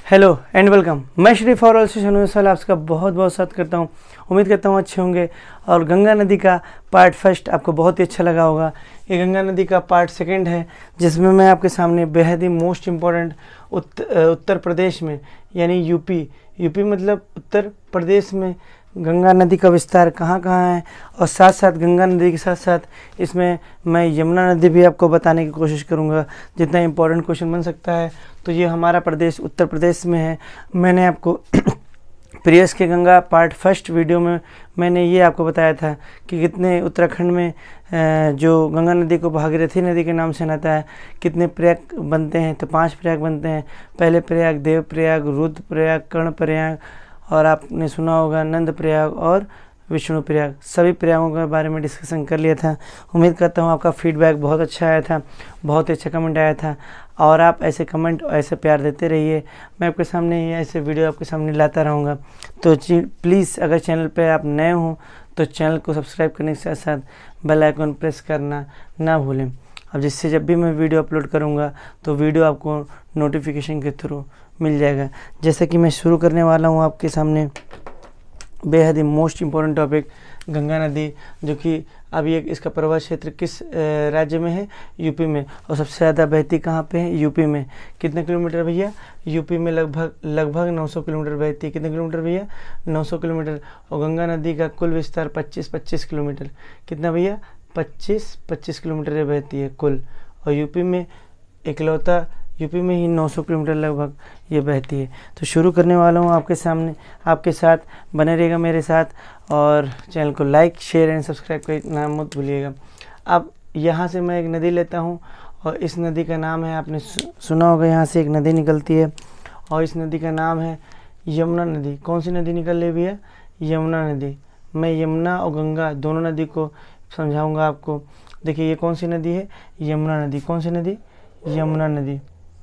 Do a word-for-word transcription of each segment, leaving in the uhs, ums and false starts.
Hello and welcome. मैं Shri for all से आपका बहुत बहुत स्वागत करता हूं। उम्मीद करता हूं अच्छे होंगे। और गंगा नदी का पार्ट फर्स्ट आपको बहुत ही अच्छा लगा होगा। ये गंगा नदी का पार्ट सेकंड है, जिसमें मैं आपके सामने बेहद ही मोस्ट इम्पॉर्टेंट उत्तर उत्तर प्रदेश में यानी यूपी यूपी मतलब उत्तर प्रदेश में गंगा नदी का विस्तार कहाँ कहाँ है, और साथ साथ गंगा नदी के साथ साथ इसमें मैं यमुना नदी भी आपको बताने की कोशिश करूँगा, जितना इम्पोर्टेंट क्वेश्चन बन सकता है। तो ये हमारा प्रदेश उत्तर प्रदेश में है। मैंने आपको प्रियस के गंगा पार्ट फर्स्ट वीडियो में मैंने ये आपको बताया था कि कितने उत्तराखंड में जो गंगा नदी को भागीरथी नदी के नाम से नहाता है, कितने प्रयाग बनते हैं। तो पांच प्रयाग बनते हैं। पहले प्रयाग देव प्रयाग, रुद्र प्रयाग, कर्ण प्रयाग, और आपने सुना होगा नंद प्रयाग और विष्णु प्रयाग। सभी प्रयागों के बारे में डिस्कशन कर लिया था। उम्मीद करता हूँ आपका फीडबैक बहुत अच्छा आया था, बहुत अच्छा कमेंट आया था, और आप ऐसे कमेंट ऐसे प्यार देते रहिए। मैं आपके सामने ये ऐसे वीडियो आपके सामने लाता रहूँगा। तो प्लीज़ अगर चैनल पे आप नए हों तो चैनल को सब्सक्राइब करने के साथ साथ बेल आइकन प्रेस करना ना भूलें, अब जिससे जब भी मैं वीडियो अपलोड करूँगा तो वीडियो आपको नोटिफिकेशन के थ्रू मिल जाएगा। जैसे कि मैं शुरू करने वाला हूँ आपके सामने बेहद ही मोस्ट इम्पोर्टेंट टॉपिक गंगा नदी, जो कि अभी एक इसका प्रवाह क्षेत्र किस राज्य में है? यूपी में। और सबसे ज़्यादा बहती कहाँ पे है? यूपी में। कितने किलोमीटर भैया? यूपी में लगभग लगभग नौ सौ किलोमीटर बहती है। कितने किलोमीटर भैया? नौ सौ किलोमीटर। और गंगा नदी का कुल विस्तार पच्चीस पच्चीस किलोमीटर। कितना भैया? पच्चीस पच्चीस किलोमीटर बहती है कुल। और यूपी में इकलौता यूपी में ही नौ सौ किलोमीटर लगभग ये बहती है। तो शुरू करने वाला हूँ आपके सामने, आपके साथ बने रहेगा मेरे साथ, और चैनल को लाइक शेयर एंड सब्सक्राइब करना मत भूलिएगा। अब यहाँ से मैं एक नदी लेता हूँ, और इस नदी का नाम है, आपने सुना होगा, यहाँ से एक नदी निकलती है, और इस नदी का नाम है यमुना नदी। कौन सी नदी निकल रही भैया? यमुना नदी। मैं यमुना और गंगा दोनों नदी को समझाऊँगा आपको। देखिए ये कौन सी नदी है? यमुना नदी। कौन सी नदी? यमुना नदी।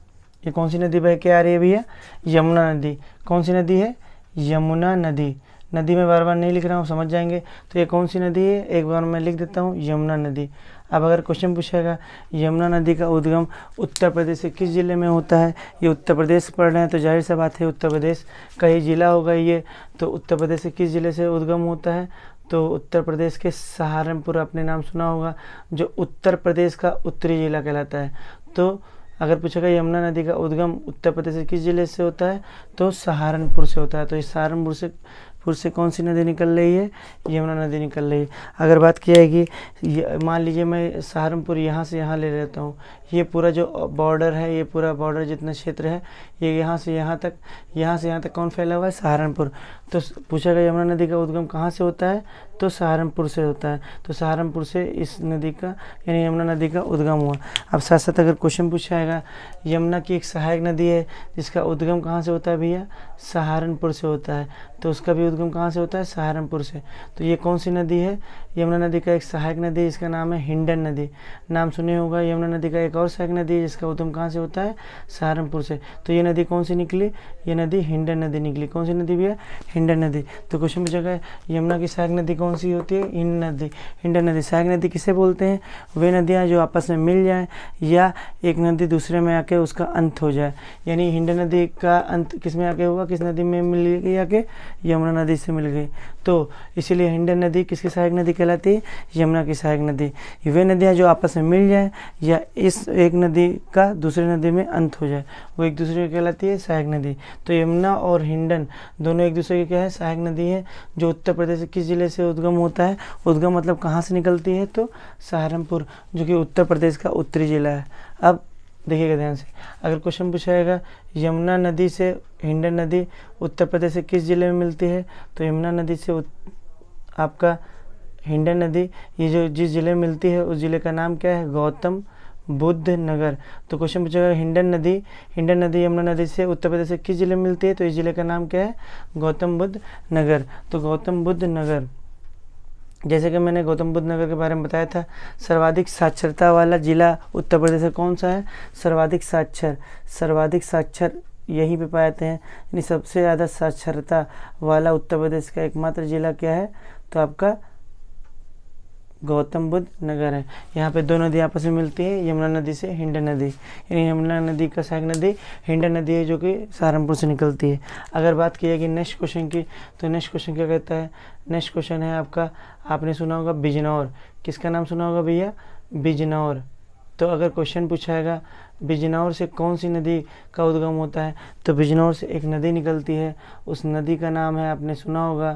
ये कौन सी नदी बह के आ रही है भैया? यमुना नदी। कौन सी नदी है? यमुना नदी। नदी में बार बार नहीं लिख रहा हूँ, समझ जाएंगे। तो ये कौन सी नदी है? एक बार मैं लिख देता हूँ, यमुना नदी। अब अगर क्वेश्चन पूछेगा यमुना नदी का उद्गम उत्तर प्रदेश के किस ज़िले में होता है? ये उत्तर प्रदेश पढ़ रहे हैं तो जाहिर सा बात है उत्तर प्रदेश का ही ज़िला होगा ये। तो उत्तर प्रदेश के किस ज़िले से उद्गम होता है? तो उत्तर प्रदेश के सहारनपुर, आपने नाम सुना होगा, जो उत्तर प्रदेश का उत्तरी जिला कहलाता है। तो अगर पूछेगा यमुना नदी का उद्गम उत्तर प्रदेश के किस जिले से होता है? तो सहारनपुर से होता है। तो इस सहारनपुर से पुर से कौन सी नदी निकल रही है? यमुना नदी निकल रही है। अगर बात की जाएगी, मान लीजिए मैं सहारनपुर यहाँ से यहाँ ले लेता हूँ, ये पूरा जो बॉर्डर है, ये पूरा बॉर्डर जितना क्षेत्र है, ये यहाँ से यहाँ तक, यहाँ से यहाँ तक कौन फैला हुआ है? सहारनपुर। तो पूछेगा यमुना नदी का उद्गम कहाँ से होता है? तो सहारनपुर से होता है। तो सहारनपुर से इस नदी का यानी यमुना नदी का उद्गम हुआ। अब साथ साथ अगर क्वेश्चन पूछा जाएगा, यमुना की एक सहायक नदी है जिसका उद्गम कहाँ से होता है भैया? सहारनपुर से होता है। तो उसका भी उद्गम कहाँ से होता है? सहारनपुर से। तो ये कौन सी नदी है? यमुना नदी का एक सहायक नदी, इसका नाम है हिंडन नदी। नाम सुने होगा। यमुना नदी का एक और सहायक नदी है जिसका उद्गम कहाँ से होता है? सहारनपुर से। तो ये नदी कौन सी निकली? ये नदी हिंडन नदी निकली। कौन सी नदी भैया? हिंडन नदी। तो क्वेश्चन पूछा यमुना की सहायक नदी कौन सी होती है? हिंडन नदी। हिंडन नदी। सहायक नदी किसे बोलते हैं? वे नदियाँ जो आपस में मिल जाएँ या एक नदी दूसरे में आके उसका अंत हो जाए। यानी हिंडन नदी का अंत किस में आके हुआ? किस नदी में मिल गई आके? यमुना नदी से मिल गई। तो इसीलिए हिंडन नदी किसकी सहायक नदी कहलाती है? यमुना की सहायक नदी। वे नदियाँ जो आपस में मिल जाए या इस एक नदी का दूसरी नदी में अंत हो जाए, वो एक दूसरे की कहलाती है सहायक नदी। तो यमुना और हिंडन दोनों एक दूसरे की क्या है? सहायक नदी है, जो उत्तर प्रदेश के किस जिले से उद्गम होता है? उद्गम मतलब कहाँ से निकलती है? तो सहारनपुर, जो कि उत्तर प्रदेश का उत्तरी जिला है। अब देखिएगा ध्यान से, अगर क्वेश्चन पूछाएगा यमुना नदी से हिंडन नदी उत्तर प्रदेश के किस जिले में मिलती है? तो यमुना नदी से आपका हिंडन नदी ये जो जिस जिले में मिलती है उस जिले का नाम क्या है? गौतम बुद्ध नगर। तो क्वेश्चन पूछेगा हिंडन नदी हिंडन नदी यमुना नदी से उत्तर प्रदेश के किस जिले में मिलती है? तो इस जिले का नाम क्या है? गौतम बुद्ध नगर। तो गौतम बुद्ध नगर, जैसे कि मैंने गौतम बुद्ध नगर के बारे में बताया था, सर्वाधिक साक्षरता वाला जिला उत्तर प्रदेश का कौन सा है? सर्वाधिक साक्षर सर्वाधिक साक्षर यहीं पे पाए जाते हैं। यानी सबसे ज़्यादा साक्षरता वाला उत्तर प्रदेश का एकमात्र जिला क्या है? तो आपका गौतम बुद्ध नगर है। यहाँ पे दो नदी आपस में मिलती है, यमुना नदी से हिंड नदी, यानी यमुना नदी का सहायक नदी हिंड नदी है जो कि सहारनपुर से निकलती है। अगर बात की जाएगी नेक्स्ट क्वेश्चन की, तो नेक्स्ट क्वेश्चन क्या कहता है, नेक्स्ट क्वेश्चन है आपका, आपने सुना होगा बिजनौर, किसका नाम सुना होगा भैया, बिजनौर। तो अगर क्वेश्चन पूछाएगा बिजनौर से कौन सी नदी का उद्गम होता है, तो बिजनौर से एक नदी निकलती है, उस नदी का नाम है, आपने सुना होगा,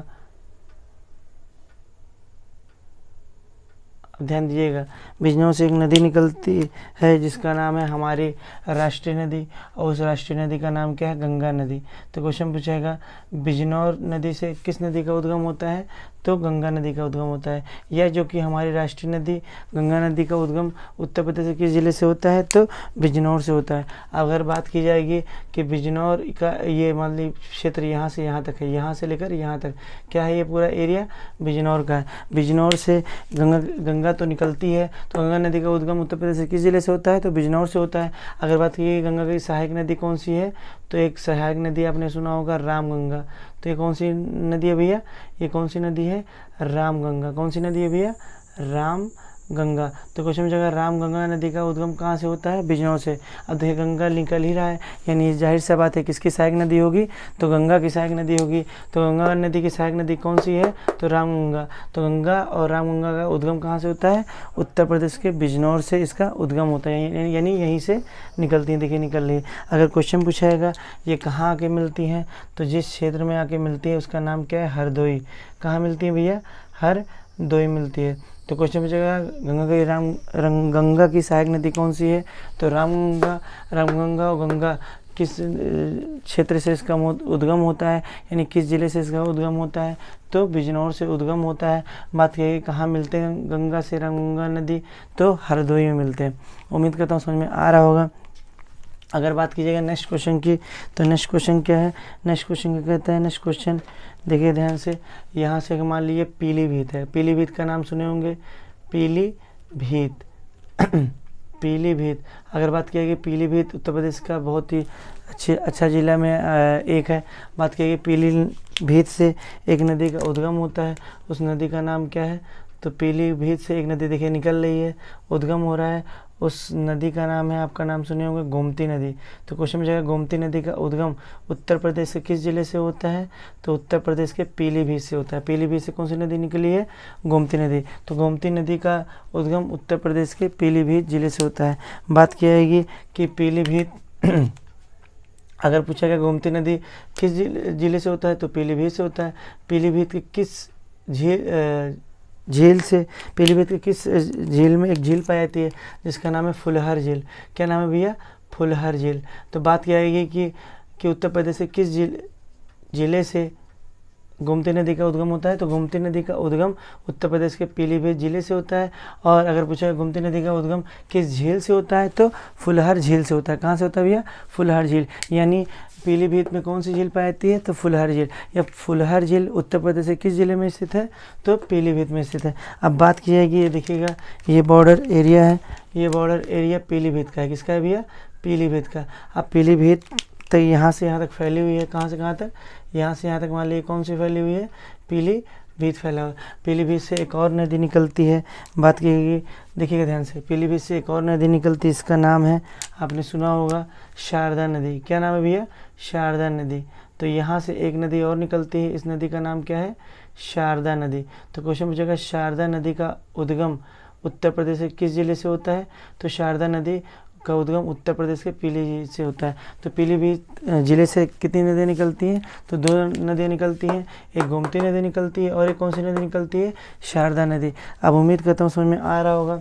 ध्यान दीजिएगा, बिजनौर से एक नदी निकलती है जिसका नाम है हमारी राष्ट्रीय नदी, और उस राष्ट्रीय नदी का नाम क्या है, गंगा नदी। तो क्वेश्चन पूछेगा बिजनौर नदी से किस नदी का उद्गम होता है, तो गंगा नदी का उद्गम होता है। यह जो कि हमारी राष्ट्रीय नदी गंगा नदी का उद्गम उत्तर प्रदेश के किस जिले से होता है, तो बिजनौर से होता है। अगर बात की जाएगी कि बिजनौर का ये मान ली क्षेत्र यहाँ से यहाँ तक है, यहाँ से लेकर यहाँ तक क्या है, ये पूरा एरिया बिजनौर का है। बिजनौर से गंगा गंगा तो निकलती है, तो गंगा नदी का उद्गम उत्तर प्रदेश के किस जिले से होता है, तो बिजनौर से होता है। अगर बात की गंगा की सहायक नदी कौन सी है, तो एक सहायक नदी आपने सुना होगा रामगंगा। तो ये कौन सी नदी है भैया, ये कौन सी नदी है, रामगंगा। कौन सी नदी है भैया, राम गंगा। तो क्वेश्चन में जगह राम गंगा नदी का उद्गम कहाँ से होता है, बिजनौर से। अब देखिए गंगा निकल ही रहा है, यानी जाहिर सा बात है किसकी सहायक नदी होगी, तो गंगा की सहायक नदी होगी। तो गंगा नदी की सहायक नदी कौन सी है, तो रामगंगा। तो गंगा और रामगंगा का उद्गम कहाँ से होता है, उत्तर प्रदेश के बिजनौर से इसका उद्गम होता है, यानी यहीं से निकलती है। देखिए निकल रही है। अगर क्वेश्चन पूछाएगा ये कहाँ आके मिलती हैं, तो जिस क्षेत्र में आके मिलती है उसका नाम क्या है, हरदोई। कहाँ मिलती है भैया, हरदोई मिलती है। तो क्वेश्चन पूछेगा गंगा की राम रंग गंगा की सहायक नदी कौन सी है, तो रामगंगा। रामगंगा और गंगा किस क्षेत्र से इसका उद्गम होता है, यानी किस जिले से इसका उद्गम होता है, तो बिजनौर से उद्गम होता है। बात करिए कहाँ मिलते हैं गंगा से रामगंगा नदी, तो हरदोई में मिलते हैं। उम्मीद करता हूँ समझ में आ रहा होगा। अगर बात कीजिएगा नेक्स्ट क्वेश्चन की, तो नेक्स्ट क्वेश्चन क्या है, नेक्स्ट क्वेश्चन क्या कहता है, नेक्स्ट क्वेश्चन देखिए ध्यान से। यहाँ से मान लीजिए पीलीभीत है, पीलीभीत का नाम सुने होंगे, पीलीभीत पीलीभीत। अगर बात किया कि पीलीभीत उत्तर प्रदेश का बहुत ही अच्छे अच्छा जिला में एक है। बात किया कि पीलीभीत से एक नदी का उद्गम होता है, उस नदी का नाम क्या है, तो पीलीभीत से एक नदी देखिए निकल रही है, उद्गम हो रहा है, उस नदी का नाम है, आपका नाम सुने होंगे, गोमती नदी। तो क्वेश्चन में जाएगा गोमती नदी का उद्गम उत्तर प्रदेश के किस जिले से होता है, तो उत्तर प्रदेश के पीलीभीत से होता है। पीलीभीत से कौन सी नदी निकली है, गोमती नदी। तो गोमती नदी का उद्गम उत्तर प्रदेश के पीलीभीत जिले से होता है। बात की जाएगी कि पीलीभीत अगर पूछा गया गोमती नदी किस जिले से होता है, तो पीलीभीत से होता है। पीलीभीत के किस झील झील से पीलीभीत के किस झील में एक झील पाई जाती है जिसका नाम है फुलहर झील। क्या नाम है भैया, फुलहर झील। तो बात क्या आएगी कि कि उत्तर प्रदेश के किस जिले से गोमती नदी का उद्गम होता है, तो गोमती नदी का उद्गम उत्तर प्रदेश के पीलीभीत जिले से होता है। और अगर पूछा गोमती नदी का उद्गम किस झील से होता है, तो फुलहर झील से होता है। कहाँ से होता है भैया, फुलहर झील। यानी पीलीभीत में कौन सी झील पाई जाती है, तो फुलहर झील। या फुलहर झील उत्तर प्रदेश के किस जिले में स्थित है, तो पीलीभीत में स्थित है। अब बात की जाएगी, ये देखिएगा ये बॉर्डर एरिया है, ये बॉर्डर एरिया पीलीभीत का है। किसका है भैया, पीलीभीत का। अब पीलीभीत तो यहाँ से यहाँ तक फैली हुई है, कहाँ से कहाँ तक, यहाँ से यहाँ तक मान लीजिए कौन सी फैली हुई है, पीलीभीत फैला हुआ। पीलीभीत से एक और नदी निकलती है, बात की देखिएगा ध्यान से, पीलीभीत से एक और नदी निकलती है, इसका नाम है, आपने सुना होगा, शारदा नदी। क्या नाम है भैया, शारदा नदी। तो यहाँ से एक नदी और निकलती है, इस नदी का नाम क्या है, शारदा नदी। तो क्वेश्चन पूछेगा शारदा नदी का उद्गम उत्तर प्रदेश के किस जिले से होता है, तो शारदा नदी का उद्गम उत्तर प्रदेश के पीलीभीत से होता है। तो पीलीभीत जिले से कितनी नदियाँ निकलती हैं, तो दो नदियाँ निकलती हैं, एक गोमती नदी निकलती है और एक कौन सी नदी निकलती है, शारदा नदी। अब उम्मीद करता हूँ समझ में आ रहा होगा।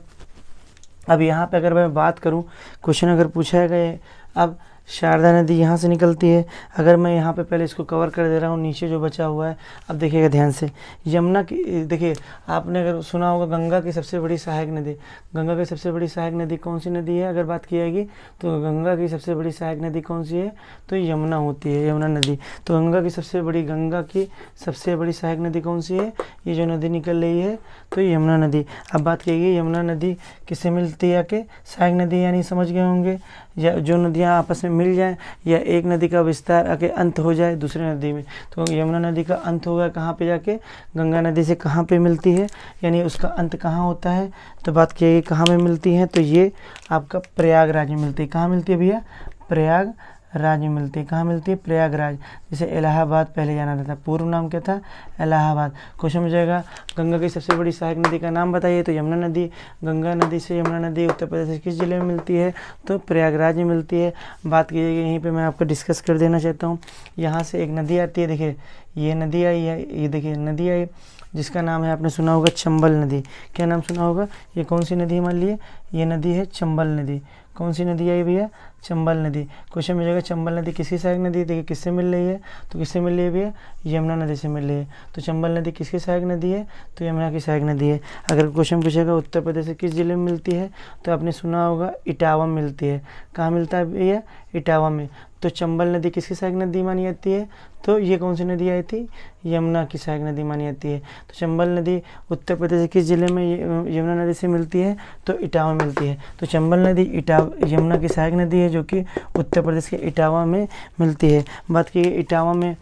अब यहाँ पे अगर मैं बात करूँ, क्वेश्चन अगर पूछा गया, अब शारदा नदी यहाँ से निकलती है। अगर मैं यहाँ पे पहले इसको कवर कर दे रहा हूँ, नीचे जो बचा हुआ है, अब देखिएगा ध्यान से, यमुना की, देखिए आपने अगर सुना होगा गंगा की सबसे बड़ी सहायक नदी, गंगा की सबसे बड़ी सहायक नदी कौन सी नदी है, अगर बात की जाएगी तो गंगा की सबसे बड़ी सहायक नदी कौन सी है, तो यमुना होती है, यमुना नदी। तो गंगा की सबसे बड़ी गंगा की सबसे बड़ी सहायक नदी कौन सी है, ये जो नदी निकल रही है, तो यमुना नदी। अब बात कीजिए यमुना नदी किससे मिलती है, आके सहायक नदी, यानी समझ गए होंगे जो नदियाँ आपस में मिल जाए या एक नदी का विस्तार आके अंत हो जाए दूसरे नदी में। तो यमुना नदी का अंत होगा कहाँ पे जाके, गंगा नदी से कहाँ पे मिलती है, यानी उसका अंत कहाँ होता है। तो बात की जाएगी कहाँ में मिलती है, तो ये आपका प्रयागराज में मिलती है। कहाँ मिलती है भैया, प्रयागराज में मिलती है। कहाँ मिलती है, प्रयागराज। जैसे इलाहाबाद पहले जाना था, पूर्व नाम क्या था, इलाहाबाद। क्वेश्चन में जाएगा गंगा की सबसे बड़ी सहायक नदी का नाम बताइए, तो यमुना नदी। गंगा नदी से यमुना नदी उत्तर प्रदेश के किस जिले में मिलती है, तो प्रयागराज में मिलती है। बात की जाएगी यहीं पे मैं आपको डिस्कस कर देना चाहता हूँ। यहाँ से एक नदी आती है, देखिए ये नदी आई है, ये देखिए नदी आई जिसका नाम है, आपने सुना होगा चंबल नदी। क्या नाम सुना होगा, ये कौन सी नदी है, मान लिए ये नदी है चंबल नदी। कौन सी नदी आई भैया, चंबल नदी। क्वेश्चन में जाएगा चंबल नदी किसकी सहायक नदी है, देखिए किससे मिल रही है, तो किससे मिल रही है भैया, यमुना नदी से मिल रही है। तो चंबल नदी किसकी सहायक नदी है, तो यमुना की सहायक नदी है। अगर क्वेश्चन पूछेगा उत्तर प्रदेश के किस जिले में मिलती है, तो आपने सुना होगा इटावा में मिलती है। कहाँ मिलता है भैया, इटावा में। तो चंबल नदी किसकी सहायक नदी मानी जाती है, तो ये कौन सी नदी आई थी, यमुना की सहायक नदी मानी जाती है। तो चंबल नदी उत्तर प्रदेश के किस जिले में यमुना नदी से मिलती है, तो इटावा में मिलती है। तो चंबल नदी इटावा यमुना की सहायक नदी है, जो कि उत्तर प्रदेश के इटावा में मिलती है। बात की इटावा में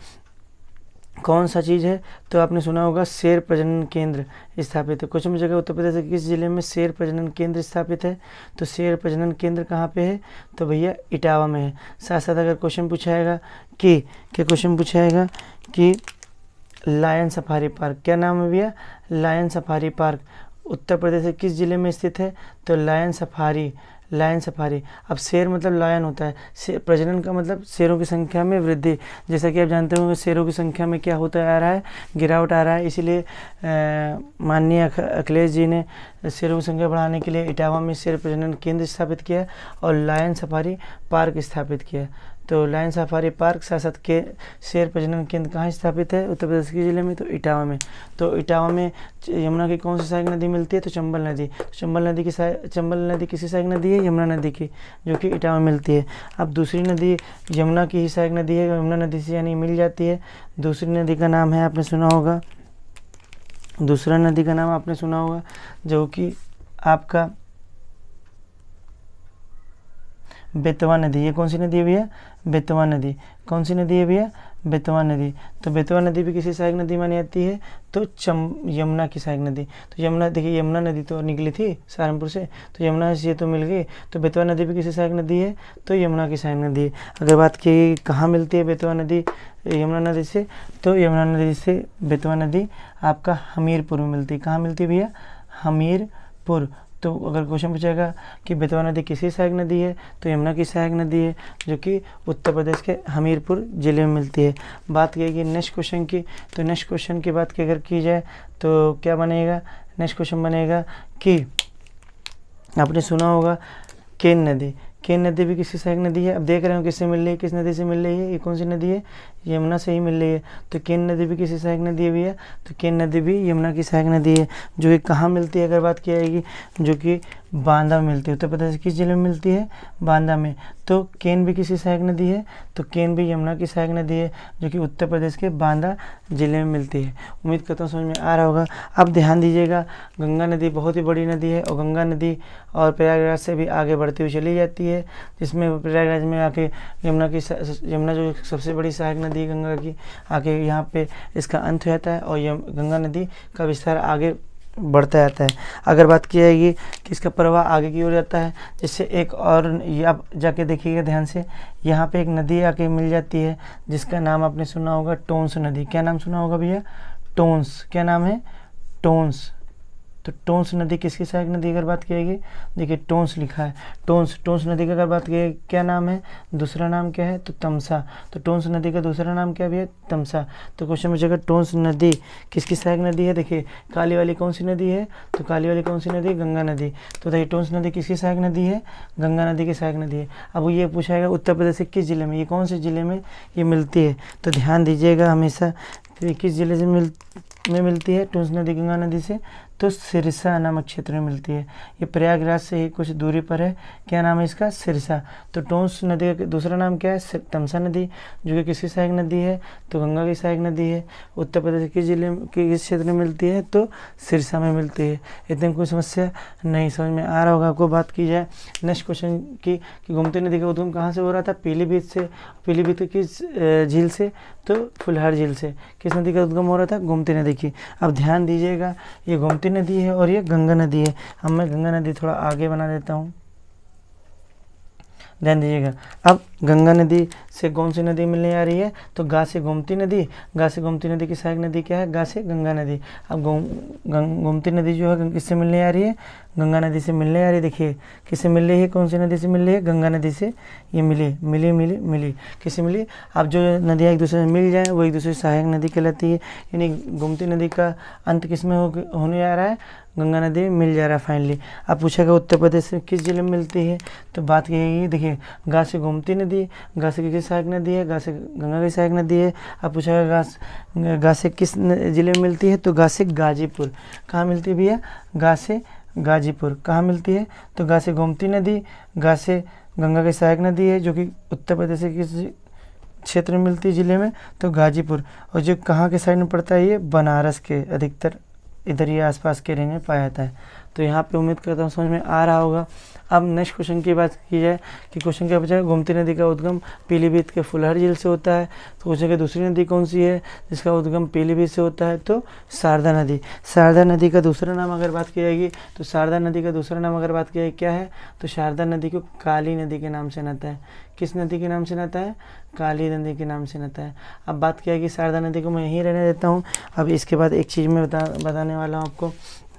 कौन सा चीज़ है, तो आपने सुना होगा शेर प्रजनन केंद्र स्थापित है। क्वेश्चन में जगह उत्तर प्रदेश के किस जिले में शेर प्रजनन केंद्र स्थापित है, तो शेर प्रजनन केंद्र कहाँ पे है, तो भैया इटावा में है। साथ साथ अगर क्वेश्चन पूछाएगा कि क्या क्वेश्चन पूछाएगा कि लायन सफारी पार्क, क्या नाम है भैया, lion safari park Uttar Pradesh के किस जिले में स्थित है, तो लायन सफारी लायन सफारी। अब शेर मतलब लायन होता है, शेर प्रजनन का मतलब शेरों की संख्या में वृद्धि। जैसा कि आप जानते होंगे शेरों की संख्या में क्या होता आ रहा है, गिरावट आ रहा है। इसीलिए माननीय अखिलेश जी ने शेरों की संख्या बढ़ाने के लिए इटावा में शेर प्रजनन केंद्र स्थापित किया और लायन सफारी पार्क स्थापित किया। तो लायन सफारी पार्क साथ साथ के शेर प्रजनन केंद्र कहाँ स्थापित है, उत्तर प्रदेश के जिले में, तो इटावा में। तो इटावा में यमुना की कौन सी सहायक नदी मिलती है, तो चंबल नदी। तो चंबल नदी की चंबल नदी किसी सहायक नदी है, यमुना नदी की, जो कि इटावा में मिलती है। अब दूसरी नदी यमुना की ही सहायक नदी है, यमुना नदी से यानी मिल जाती है। दूसरी नदी का नाम है, आपने सुना होगा, दूसरा नदी का नाम आपने सुना होगा जो कि आपका बेतवा नदी। ये कौन सी नदी है भैया, बेतवा नदी। कौन सी नदी है भैया, बेतवा नदी। तो बेतवा नदी भी किसी सहायक नदी मानी जाती है, तो चम यमुना की सहायक नदी। तो यमुना देखिए, यमुना नदी तो निकली थी सहारनपुर से, तो यमुना से तो मिल गई। तो बेतवा नदी भी किसी सहायक नदी है, तो यमुना की सहायक नदी है। अगर बात की कहाँ मिलती है बेतवा नदी यमुना नदी से, तो यमुना नदी से बेतवा नदी आपका हमीरपुर में मिलती है। कहाँ मिलती है भैया, हमीरपुर। तो अगर क्वेश्चन पूछेगा कि बेतवा नदी किसी सहायक नदी है, तो यमुना की सहायक नदी है, जो कि उत्तर प्रदेश के हमीरपुर जिले में मिलती है। बात की नेक्स्ट क्वेश्चन की, तो नेक्स्ट क्वेश्चन की बात की अगर की जाए तो क्या बनेगा, नेक्स्ट क्वेश्चन बनेगा कि आपने सुना होगा केन नदी। केन नदी भी किसी सहायक नदी है। अब देख रहे हो किससे मिल रही है, किस नदी से मिल रही है, ये कौन सी नदी है, यमुना से ही मिल रही है। तो केन नदी भी किसी सहायक नदी है भैया, तो केन नदी भी यमुना की सहायक नदी है, जो कि कहाँ मिलती है अगर बात की जाएगी, जो कि बांदा में मिलती है। उत्तर प्रदेश किस जिले में मिलती है, बांदा में। तो केन भी किसी सहायक नदी है, तो केन भी यमुना की सहायक नदी है, जो कि उत्तर प्रदेश के बांदा जिले में मिलती है। उम्मीद करता हूँ समझ में आ रहा होगा। अब ध्यान दीजिएगा, गंगा नदी बहुत ही बड़ी नदी है और गंगा नदी और प्रयागराज से भी आगे बढ़ती हुई चली जाती है, जिसमें प्रयागराज में आके यमुना की यमुना जो सबसे बड़ी सहायक नदी है गंगा की, आके यहाँ पे इसका अंत हो जाता है और यह गंगा नदी का विस्तार आगे बढ़ता जाता है। अगर बात की जाएगी कि इसका प्रवाह आगे की ओर जाता है, जिससे एक और आप जाके देखिएगा ध्यान से, यहाँ पे एक नदी आके मिल जाती है जिसका नाम आपने सुना होगा टोंस नदी। क्या नाम सुना होगा भैया, टोंस। क्या नाम है, टोंस। तो टोंस नदी किसकी सहायक नदी अगर बात की जाएगी, देखिए टोंस लिखा है, टोंस। टोंस नदी का अगर बात की क्या नाम है, दूसरा नाम क्या है, तो तमसा। तो टोंस नदी का दूसरा नाम क्या भी है, तमसा। तो क्वेश्चन में जगह टोंस नदी किसकी सहायक नदी है, देखिए काली वाली कौन सी नदी है, तो काली वाली कौन सी नदी, गंगा नदी। तो देखिए टोंस नदी किसकी सहायक नदी है, गंगा नदी की सहायक नदी है। अब ये पूछाएगा उत्तर प्रदेश के किस जिले में, ये कौन से जिले में ये मिलती है, तो ध्यान दीजिएगा हमेशा किस जिले से मिल में मिलती है टोंस नदी गंगा नदी से, तो सिरसा नामक क्षेत्र में मिलती है। ये प्रयागराज से ही कुछ दूरी पर है। क्या नाम है इसका? सिरसा। तो टोंस नदी का दूसरा नाम क्या है? तमसा नदी, जो कि किसकी सहायक नदी है? तो गंगा की सहायक नदी है। उत्तर प्रदेश के जिले के किस क्षेत्र में मिलती है? तो सिरसा में मिलती है। इतने कोई समस्या नहीं, समझ में आ रहा होगा आपको। बात की जाए नेक्स्ट क्वेश्चन की कि गोमती नदी का उद्गम कहाँ से हो रहा था? पीलीभीत से। पीलीभीत किस झील से? तो फुलहर झील से। किस नदी का उद्गम हो रहा था? गोमती नदी की। अब ध्यान दीजिएगा, ये गोमती नदी है और ये गंगा नदी है। अब मैं गंगा नदी थोड़ा आगे बना देता हूँ, ध्यान दीजिएगा। अब गंगा नदी से कौन सी नदी मिलने आ रही है? तो गा से गोमती नदी। गा से गोमती नदी की सहायक नदी क्या है? गा से गंगा नदी। अब गोम गोमती नदी जो है किससे मिलने आ रही है? गंगा नदी से मिलने आ रही है। देखिए किससे मिल रही है? कौन सी नदी से मिल रही है? गंगा नदी से ये मिली मिली मिली मिली किससे मिली? अब जो नदियाँ एक दूसरे से मिल जाए वो एक दूसरे सहायक नदी कहलाती है। यानी गोमती नदी का अंत किस में हो होने आ रहा है? गंगा नदी में मिल जा रहा है फाइनली। अब पूछेगा उत्तर प्रदेश से किस जिले में मिलती है? तो बात यही, देखिए गा से गोमती नदी, गा से किस सहायक नदी है? गा से गंगा की सहायक नदी है। अब पूछेगा गा गा से किस जिले में मिलती है? तो गा से गाजीपुर। कहाँ मिलती है भैया? गा से गाजीपुर। कहाँ मिलती है? तो गा से गोमती नदी, गा से गंगा की सहायक नदी है, जो कि उत्तर प्रदेश के किस क्षेत्र में मिलती है जिले में? तो गाजीपुर। और जो कहाँ के साइड में पड़ता है? ये बनारस के, अधिकतर इधर ही आसपास के एरिया में पाया जाता है। तो यहाँ पे उम्मीद करता हूँ समझ में आ रहा होगा। अब नेक्स्ट क्वेश्चन की बात की जाए कि क्वेश्चन क्या बचा है? गोमती नदी का उद्गम पीलीभीत के फुलहर झील से होता है। तो क्वेश्चन की दूसरी नदी कौन सी है जिसका उद्गम पीलीभीत से होता है? तो शारदा नदी। शारदा नदी का दूसरा नाम अगर बात की जाएगी तो शारदा नदी का दूसरा नाम अगर बात की जाए क्या है? तो शारदा नदी को काली नदी के नाम से नाता है। किस नदी के नाम से नाता है? काली नदी के नाम से नाता है। अब बात किया कि शारदा नदी को मैं यहीं रहने देता हूँ। अब इसके बाद एक चीज़ मैं बता बताने वाला हूँ आपको,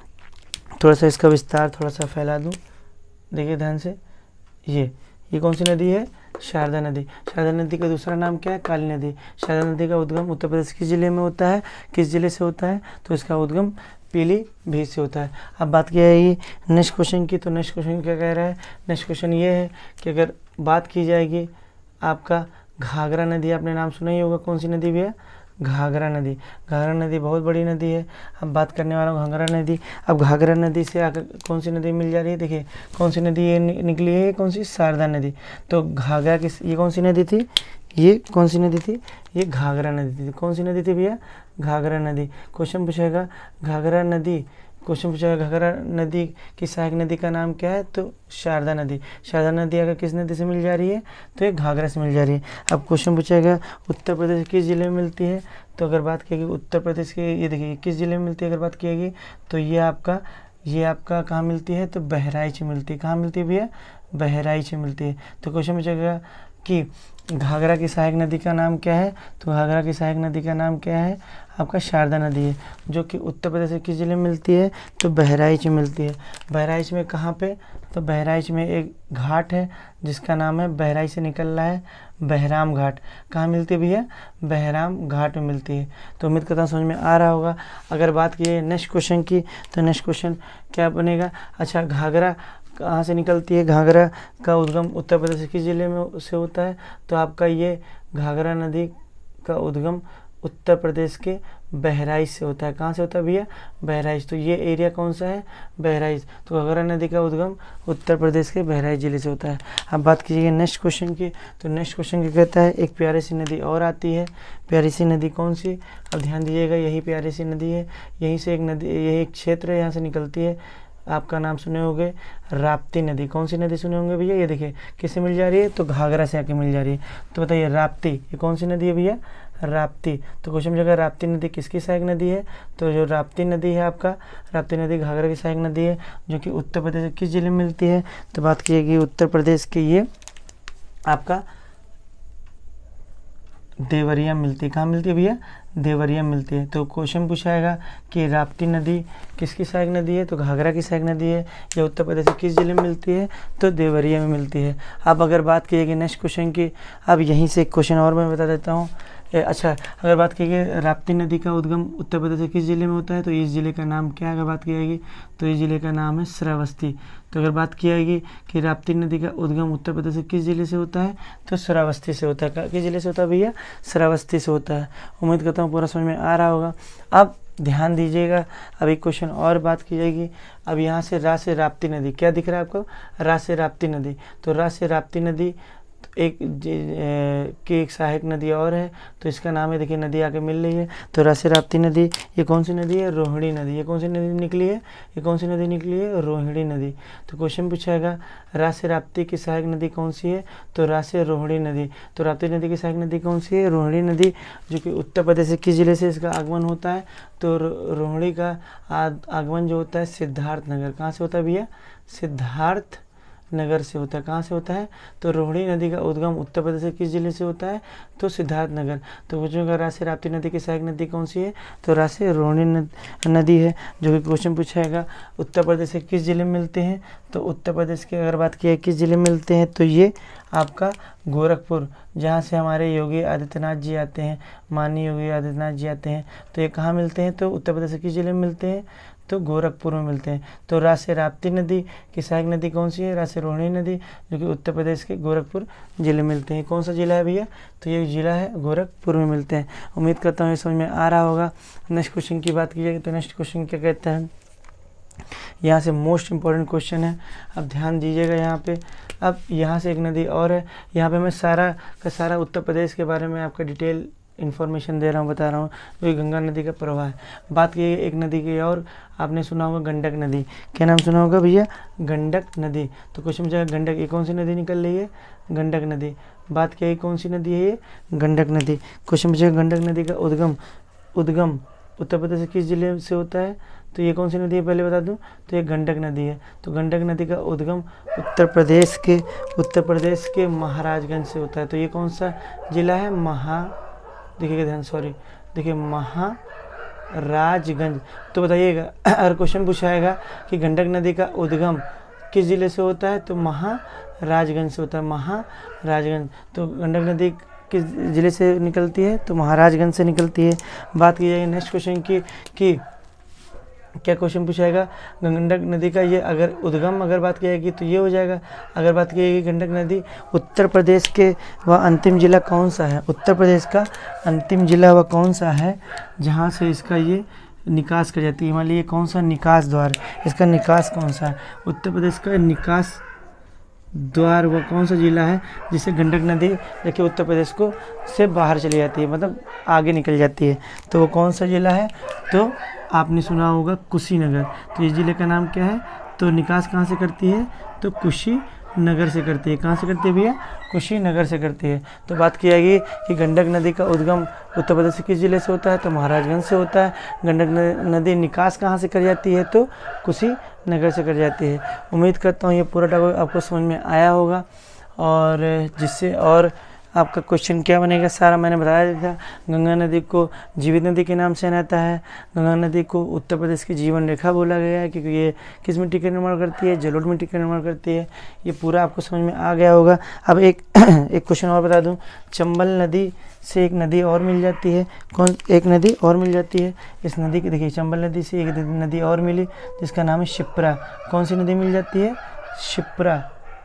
थोड़ा सा इसका विस्तार थोड़ा सा फैला दूँ। देखिए ध्यान से, ये ये कौन सी नदी है? शारदा नदी। शारदा नदी का दूसरा नाम क्या है? काली नदी। शारदा नदी का उद्गम उत्तर प्रदेश किस जिले में होता है? किस जिले से होता है? तो इसका उद्गम पीलीभीत से होता है। अब बात किया है ये नेक्स्ट क्वेश्चन की, तो नेक्स्ट क्वेश्चन क्या कह रहा है? नेक्स्ट क्वेश्चन ये है कि अगर बात की जाएगी आपका घाघरा नदी, आपने नाम सुना ही होगा। कौन सी नदी भी है? घाघरा नदी। घाघरा नदी बहुत बड़ी नदी है। अब बात करने वाला हूँ घाघरा नदी। अब घाघरा नदी से आकर कौन सी नदी मिल जा रही है? देखिए कौन सी नदी ये निकली है? कौन सी? शारदा नदी। तो घाघरा की ये कौन सी नदी थी? ये कौन सी नदी थी? ये घाघरा नदी थी। कौन सी नदी थी भैया? घाघरा नदी। क्वेश्चन पूछेगा घाघरा नदी क्वेश्चन पूछा घाघरा नदी की सहायक नदी का नाम क्या है? तो शारदा नदी। शारदा नदी अगर किस नदी से मिल जा रही है? तो ये घाघरा से मिल जा रही है। अब क्वेश्चन पूछेगा उत्तर प्रदेश किस जिले में मिलती है? तो अगर बात किएगी उत्तर प्रदेश के, ये देखिए किस जिले में मिलती है अगर बात किएगी तो ये आपका ये आपका कहाँ मिलती है? तो बहराइच में मिलती है। कहाँ मिलती है भैया? बहराइच में मिलती है। तो क्वेश्चन पूछेगा कि घाघरा की सहायक नदी का नाम क्या है? तो घाघरा की सहायक नदी का नाम क्या है? आपका शारदा नदी है, जो कि उत्तर प्रदेश के किस जिले में मिलती है? तो बहराइच में मिलती है। बहराइच में कहाँ पे? तो बहराइच में एक घाट है जिसका नाम है, बहराइच से निकल रहा है बहराम घाट। कहाँ मिलती है भैया? बहराम घाट में मिलती है। तो उम्मीद करता हूँ समझ में आ रहा होगा। अगर बात की नेक्स्ट क्वेश्चन की, तो नेक्स्ट क्वेश्चन क्या बनेगा? अच्छा, घाघरा कहाँ से निकलती है? घाघरा का उद्गम उत्तर प्रदेश के किस जिले में से होता है? तो आपका ये घाघरा नदी का उद्गम उत्तर प्रदेश के बहराइच से होता है। कहाँ से होता है भैया? बहराइच। तो ये एरिया कौन सा है? बहराइच। तो घाघरा नदी का उद्गम उत्तर प्रदेश के बहराइच जिले से होता है। अब बात कीजिए नेक्स्ट क्वेश्चन की, तो नेक्स्ट क्वेश्चन क्या कहता है? एक प्यारी सी नदी और आती है। प्यारी सी नदी कौन सी? अब ध्यान दीजिएगा, यही प्यारी सी नदी है। यहीं से एक नदी, यही एक क्षेत्र है, यहाँ से निकलती है। आपका नाम सुने होंगे राप्ती नदी। कौन सी नदी सुने होंगे भैया? ये देखिए किससे मिल जा रही है? तो घाघरा से आके मिल जा रही है। तो बताइए राप्ती ये कौन सी नदी है भैया? राप्ती। तो क्वेश्चन जगह राप्ती नदी किसकी सहायक नदी है? तो जो राप्ती नदी है आपका, राप्ती नदी घाघरा की सहायक नदी है, जो कि उत्तर प्रदेश के किस जिले में मिलती है? तो बात कीजिएगी उत्तर प्रदेश के ये आपका देवरिया मिलती है। कहाँ मिलती है भैया? देवरिया मिलती है। तो क्वेश्चन पूछाएगा कि राप्ती नदी किसकी सहायक नदी है? तो घाघरा की सहायक नदी है। या उत्तर प्रदेश के किस जिले में मिलती है? तो देवरिया में मिलती है। अब अगर बात कीजिएगी नेक्स्ट क्वेश्चन की, अब यहीं से एक क्वेश्चन और मैं बता देता हूँ। अच्छा, अगर बात कीजिए राप्ती नदी का उद्गम उत्तर प्रदेश के किस जिले में होता है? तो इस जिले का नाम क्या है? अगर बात की जाएगी तो इस जिले का नाम है श्रावस्ती। तो अगर बात की जाएगी कि राप्ती नदी का उद्गम उत्तर प्रदेश के किस जिले से होता है? तो श्रावस्ती से होता है। किस जिले से होता है भैया? श्रावस्ती से होता है। उम्मीद करता हूँ पूरा समझ में आ रहा होगा। अब ध्यान दीजिएगा। अब एक क्वेश्चन और बात की जाएगी। अब यहाँ से रा से राप्ती नदी, क्या दिख रहा है आपको, रा से राप्ती नदी। तो रा से राप्ती नदी एक की एक सहायक नदी और है, तो इसका नाम है, देखिए नदी आके मिल रही है। तो रा से राप्ती नदी, ये कौन सी नदी है, रोहिणी नदी। ये कौन सी नदी निकली है, ये कौन सी नदी निकली है, रोहिणी नदी। तो क्वेश्चन पूछाएगा रा से राप्ती की सहायक नदी कौन सी है, तो रा से रोहिणी नदी। तो राप्ती नदी की सहायक नदी कौन सी है, रोहिणी नदी, जो कि उत्तर प्रदेश के किस जिले से इसका आगमन होता है, तो रोहिणी का आगमन जो होता है सिद्धार्थ नगर, कहाँ से होता है भैया, सिद्धार्थ नगर से होता है। कहाँ से होता है, तो रोहिणी नदी का उद्गम उत्तर प्रदेश के किस जिले से होता है, तो सिद्धार्थ नगर। तो क्वेश्चन का रा से राप्ती नदी की सहायक नदी कौन सी है, तो रा से रोहिणी नदी है, जो कि क्वेश्चन पूछाएगा उत्तर प्रदेश के किस जिले में मिलते हैं। तो उत्तर प्रदेश की अगर बात की है किस जिले में मिलते हैं, तो ये आपका गोरखपुर, जहाँ से हमारे योगी आदित्यनाथ जी आते हैं, माननीय योगी आदित्यनाथ जी आते हैं। तो ये कहाँ मिलते हैं, तो उत्तर प्रदेश के किस जिले में मिलते हैं, तो गोरखपुर में मिलते हैं। तो रा से राप्ती नदी की सहायक नदी कौन सी है, रा से रोहिणी नदी, जो कि उत्तर प्रदेश के गोरखपुर जिले में मिलते हैं। कौन सा जिला है भैया, तो ये जिला है गोरखपुर में मिलते हैं। उम्मीद करता हूँ ये समझ में आ रहा होगा। नेक्स्ट क्वेश्चन की बात की जाएगी तो नेक्स्ट क्वेश्चन क्या कहता है, यहाँ से मोस्ट इम्पॉर्टेंट क्वेश्चन है, अब ध्यान दीजिएगा यहाँ पे। अब यहाँ से एक नदी और है, यहाँ पे मैं सारा का सारा उत्तर प्रदेश के बारे में आपका डिटेल इन्फॉर्मेशन दे रहा हूँ, बता रहा हूँ। तो ये गंगा नदी का प्रवाह है। बात की एक नदी की और, आपने सुना होगा गंडक नदी। क्या नाम सुना होगा भैया, गंडक नदी। तो क्वेश्चन पूछा गंडक, ये कौन सी नदी निकल रही है, गंडक नदी। बात की कौन सी नदी है, ये गंडक नदी। क्वेश्चन पूछा गंडक नदी का उद्गम उद्गम उत्तर प्रदेश के किस जिले से होता है, तो ये कौन सी नदी है पहले बता दूं, तो ये गंडक नदी है। तो गंडक नदी का उद्गम उत्तर प्रदेश के उत्तर प्रदेश के महाराजगंज से होता है। तो ये कौन सा जिला है, महा देखिएगा ध्यान, सॉरी देखिए महाराजगंज। तो बताइएगा अगर क्वेश्चन पूछाएगा कि गंडक नदी का उद्गम किस जिले से होता है, तो महाराजगंज से होता है, महाराजगंज। तो गंडक नदी किस जिले से निकलती है, तो महाराजगंज से निकलती है। बात की जाएगी नेक्स्ट क्वेश्चन की कि क्या क्वेश्चन पूछाएगा, गंडक नदी का ये अगर उद्गम अगर बात की जाएगी तो ये हो जाएगा। अगर बात की जाएगी गंडक नदी उत्तर प्रदेश के वह अंतिम जिला कौन सा है, उत्तर प्रदेश का अंतिम जिला वह कौन सा है जहाँ से इसका ये निकास कर जाती है। मान लीजिए कौन सा निकास द्वार, इसका निकास कौन सा है, उत्तर प्रदेश का निकास द्वार वो कौन सा जिला है जिससे गंडक नदी देखिए उत्तर प्रदेश को से बाहर चली जाती है, मतलब आगे निकल जाती है। तो वो कौन सा जिला है, तो आपने सुना होगा कुशीनगर। तो इस जिले का नाम क्या है, तो निकास कहाँ से करती है, तो कुशीनगर से करती है। कहाँ से करती है भैया, कुशीनगर से करती है। तो बात की जाएगी कि गंडक नदी का उद्गम उत्तर प्रदेश के किस जिले से होता है, तो महाराजगंज से होता है। गंडक नदी निकास कहाँ से कर जाती है, तो कुशीनगर से कर जाती है। उम्मीद करता हूँ ये पूरा टॉपिक आपको समझ में आया होगा, और जिससे और आपका क्वेश्चन क्या बनेगा सारा मैंने बताया दिया था। गंगा नदी को जीवित नदी के नाम से जाना है। गंगा नदी को उत्तर प्रदेश की जीवन रेखा बोला गया है क्योंकि ये किस मिट्टी का निर्माण करती है, जलोढ़ मिट्टी का निर्माण करती है। ये पूरा आपको समझ में आ गया होगा। अब एक एक क्वेश्चन और बता दूं, चंबल नदी से एक नदी और मिल जाती है। कौन, एक नदी और मिल जाती है इस नदी की, देखिए चंबल नदी से एक नदी और मिली जिसका नाम है शिप्रा। कौन सी नदी मिल जाती है, शिप्रा,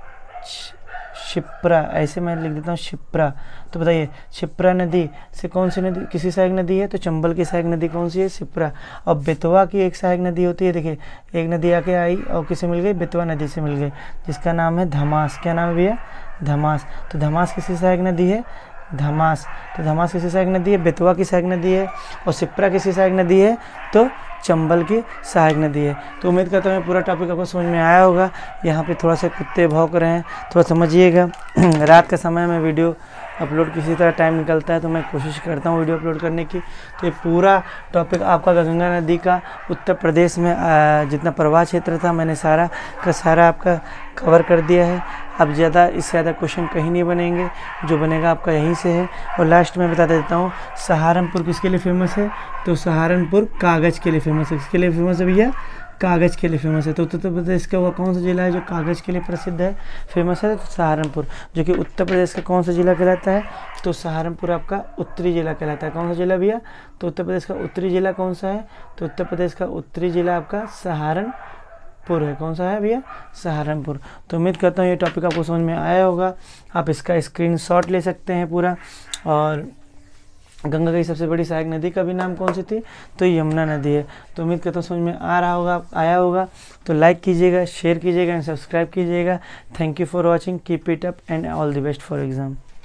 शिप्रा ऐसे मैं लिख देता हूँ शिप्रा। तो बताइए शिप्रा नदी से कौन सी नदी किसी सहायक नदी है, तो चंबल की सहायक नदी कौन सी है, शिप्रा। और बेतवा की एक सहायक नदी होती है, देखिए एक नदी आके आई और किसे मिल गई, बेतवा नदी से मिल गई जिसका नाम है धमास। क्या नाम है भैया, धमास। तो धमास किसी सहायक नदी है, धमास। तो धमास किसी सहायक नदी है, बेतवा की सहायक नदी है। और शिप्रा किसी सहायक नदी है, तो चंबल की सहायक नदी है। तो उम्मीद करता हूँ पूरा टॉपिक आपको समझ में आया होगा। यहाँ पे थोड़ा सा कुत्ते भौंक रहे हैं, थोड़ा समझिएगा। रात का समय में वीडियो अपलोड किसी तरह टाइम निकलता है तो मैं कोशिश करता हूँ वीडियो अपलोड करने की। तो ये पूरा टॉपिक आपका गंगा नदी का उत्तर प्रदेश में जितना प्रवाह क्षेत्र था मैंने सारा का सारा आपका कवर कर दिया है। अब ज़्यादा इससे ज़्यादा क्वेश्चन कहीं नहीं बनेंगे, जो बनेगा आपका यहीं से है। और लास्ट में बता देता हूँ सहारनपुर किसके लिए फेमस है, तो सहारनपुर कागज़ के लिए फेमस है। किसके लिए फेमस है भैया, कागज़ के लिए फेमस है। तो उत्तर प्रदेश का वो कौन सा जिला है जो कागज़ के लिए प्रसिद्ध है, फेमस है, तो सहारनपुर, जो कि उत्तर प्रदेश का कौन सा जिला कहलाता है, तो सहारनपुर आपका उत्तरी जिला कहलाता है। कौन सा जिला भैया, तो उत्तर प्रदेश का उत्तरी जिला कौन सा है, तो उत्तर प्रदेश का उत्तरी जिला आपका सहारनपुर है। कौन सा है भैया, सहारनपुर। तो उम्मीद करता हूँ ये टॉपिक आपको समझ में आया होगा। आप इसका स्क्रीनशॉट ले सकते हैं पूरा, और गंगा की सबसे बड़ी सहायक नदी का भी नाम कौन सी थी? तो यमुना नदी है। तो उम्मीद करता हूँ समझ में आ रहा होगा, आया होगा। तो लाइक कीजिएगा, शेयर कीजिएगा एंड सब्सक्राइब कीजिएगा। Thank you for watching, keep it up and all the best for exam.